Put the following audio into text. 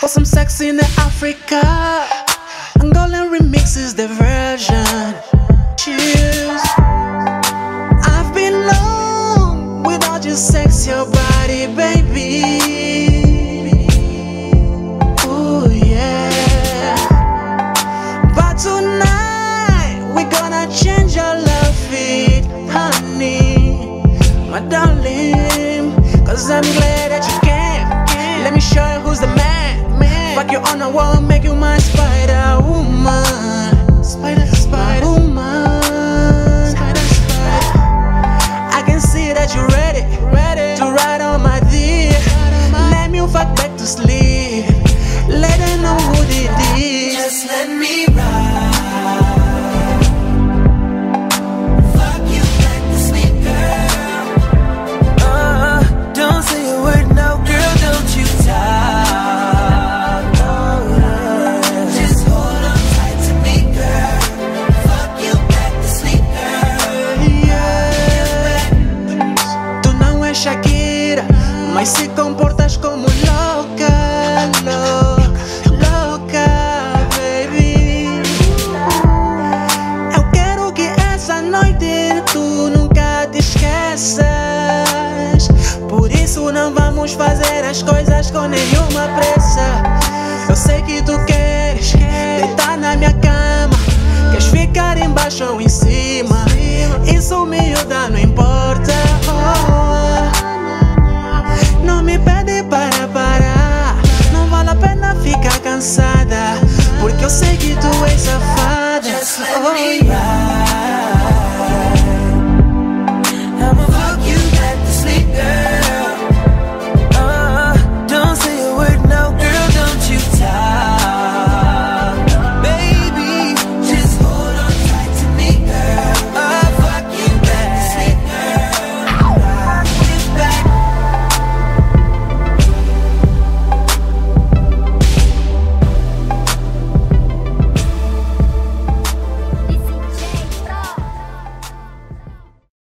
Some sex in Africa. Angolan remixes the version. Cheers. I've been long without your sexy body, baby. Ooh yeah. But tonight we're gonna change your love it, honey, my darling. Cause I'm glad that you came. Let me show you who's the man. Fuck you on the wall, make you my Spider Woman. Spider Woman. I can see that you're ready to ride on my dick. Let me fuck back to sleep. Let them know who did this. Just let me ride. Fuck you back to sleep, girl. Don't say a word now, girl, don't you talk. Shakira, mas se comportas como louca, louca, baby. Eu quero que essa noite tu nunca te esqueças. Por isso não vamos fazer as coisas com nenhuma pressa. Eu sei que tu queres deitar na minha cama, queres ficar embaixo ou em cima. Isso miúda não importa.